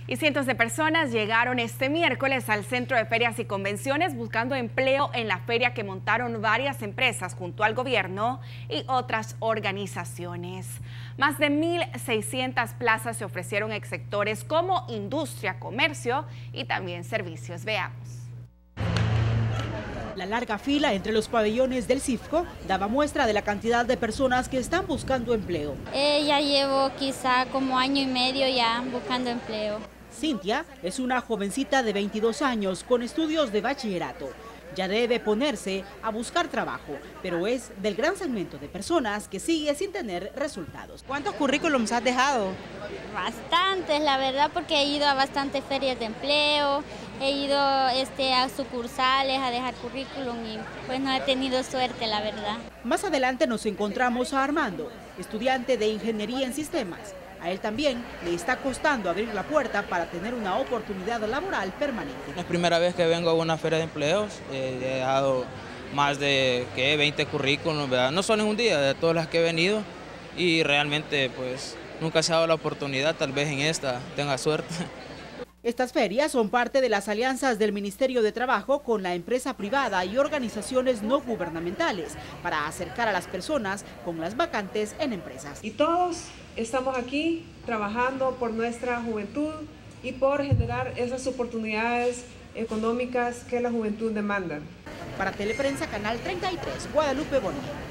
Y cientos de personas llegaron este miércoles al Centro de Ferias y Convenciones buscando empleo en la feria que montaron varias empresas junto al gobierno y otras organizaciones. Más de 1.600 plazas se ofrecieron en sectores como industria, comercio y también servicios. Veamos. La larga fila entre los pabellones del CIFCO daba muestra de la cantidad de personas que están buscando empleo. Ya llevo quizá como año y medio ya buscando empleo. Cintia es una jovencita de 22 años con estudios de bachillerato. Ya debe ponerse a buscar trabajo, pero es del gran segmento de personas que sigue sin tener resultados. ¿Cuántos currículums has dejado? Bastantes, la verdad, porque he ido a bastantes ferias de empleo, he ido a sucursales a dejar currículum y pues no he tenido suerte, la verdad. Más adelante nos encontramos a Armando, estudiante de Ingeniería en Sistemas. A él también le está costando abrir la puerta para tener una oportunidad laboral permanente. Es la primera vez que vengo a una feria de empleos, he dado más de 20 currículums, ¿verdad? No solo en un día, de todas las que he venido, y realmente pues nunca se ha dado la oportunidad, tal vez en esta tenga suerte. Estas ferias son parte de las alianzas del Ministerio de Trabajo con la empresa privada y organizaciones no gubernamentales para acercar a las personas con las vacantes en empresas. Y todos estamos aquí trabajando por nuestra juventud y por generar esas oportunidades económicas que la juventud demanda. Para Teleprensa, Canal 33, Guadalupe Bonilla.